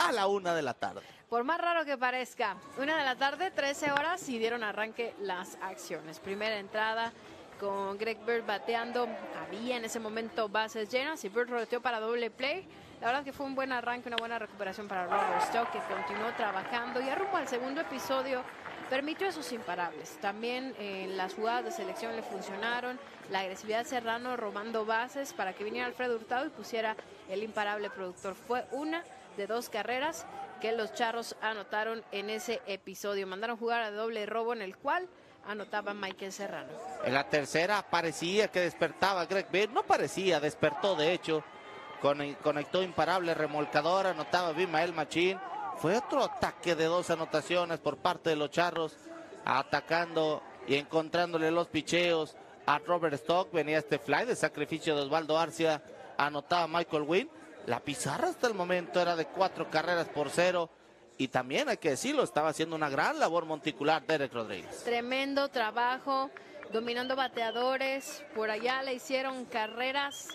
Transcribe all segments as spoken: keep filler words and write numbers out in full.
a la una de la tarde. Por más raro que parezca, una de la tarde, trece horas, y dieron arranque las acciones. Primera entrada con Greg Bird bateando. Había en ese momento bases llenas y Bird roteó para doble play. La verdad que fue un buen arranque, una buena recuperación para Robert Stock, que continuó trabajando y a rumbo al segundo episodio permitió esos imparables. También eh, las jugadas de selección le funcionaron. La agresividad de Serrano robando bases para que viniera Alfredo Hurtado y pusiera el imparable productor. Fue una de dos carreras que los Charros anotaron en ese episodio. Mandaron jugar a doble robo en el cual anotaba Michael Serrano. En la tercera parecía que despertaba Greg Bird. No parecía, despertó de hecho. Con, conectó imparable remolcador, anotaba Abimael Machín. Fue otro ataque de dos anotaciones por parte de los Charros, atacando y encontrándole los picheos a Robert Stock. Venía este fly de sacrificio de Osvaldo Arcia, anotaba Michael Wynn. La pizarra hasta el momento era de cuatro carreras por cero. Y también hay que decirlo, estaba haciendo una gran labor monticular Derek Rodríguez. Tremendo trabajo, dominando bateadores. Por allá le hicieron carreras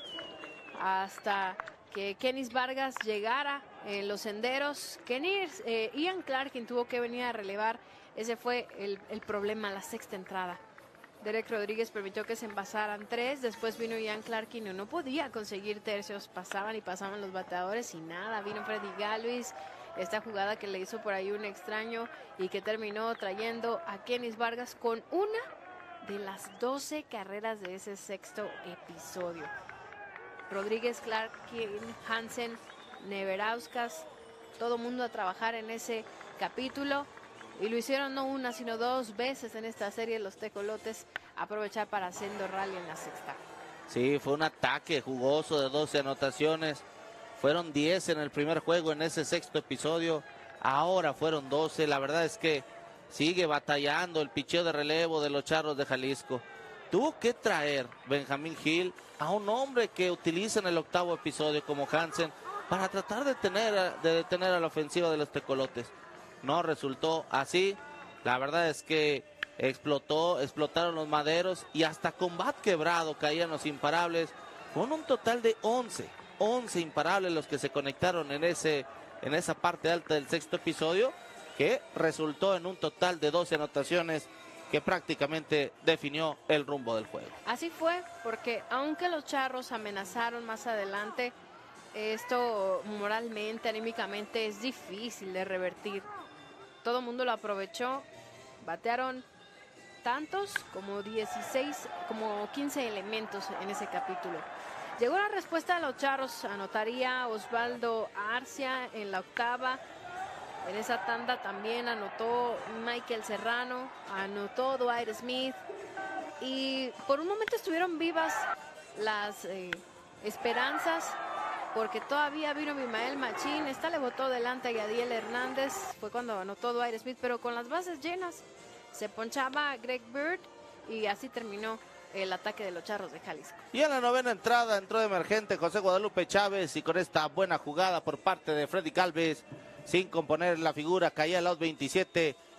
hasta que Kenis Vargas llegara en los senderos. Kenis, eh, Ian Clark, quien tuvo que venir a relevar, ese fue el, el problema, la sexta entrada. Derek Rodríguez permitió que se envasaran tres, después vino Ian Clark y no, no podía conseguir tercios, pasaban y pasaban los bateadores y nada, vino Freddy Galvis, esta jugada que le hizo por ahí un extraño y que terminó trayendo a Kenis Vargas con una de las doce carreras de ese sexto episodio. Rodríguez, Clark, Hansen, Neverauskas, todo mundo a trabajar en ese capítulo y lo hicieron no una sino dos veces en esta serie. Los tecolotes aprovechar para haciendo rally en la sexta. Sí, fue un ataque jugoso de doce anotaciones, fueron diez en el primer juego en ese sexto episodio, ahora fueron doce. La verdad es que sigue batallando el picheo de relevo de los Charros de Jalisco. Tuvo que traer Benjamín Gil a un hombre que utiliza en el octavo episodio como Hansen para tratar de, tener, de detener a la ofensiva de los tecolotes. No resultó así. La verdad es que explotó, explotaron los maderos y hasta con bat quebrado caían los imparables. Con un total de once, once imparables los que se conectaron en, ese, en esa parte alta del sexto episodio, que resultó en un total de doce anotaciones que prácticamente definió el rumbo del juego. Así fue, porque aunque los Charros amenazaron más adelante, esto moralmente, anímicamente es difícil de revertir. Todo el mundo lo aprovechó, batearon tantos como dieciséis, como quince elementos en ese capítulo. Llegó la respuesta de los Charros, anotaría Osvaldo Arcia en la octava. En esa tanda también anotó Michael Serrano, anotó Dwight Smith y por un momento estuvieron vivas las eh, esperanzas porque todavía vino Abimael Machín, esta le botó delante a Yadiel Hernández, fue cuando anotó Dwight Smith, pero con las bases llenas se ponchaba Greg Bird y así terminó el ataque de los Charros de Jalisco. Y en la novena entrada entró de emergente José Guadalupe Chávez y con esta buena jugada por parte de Freddy Galvez, sin componer la figura, caía al out veintisiete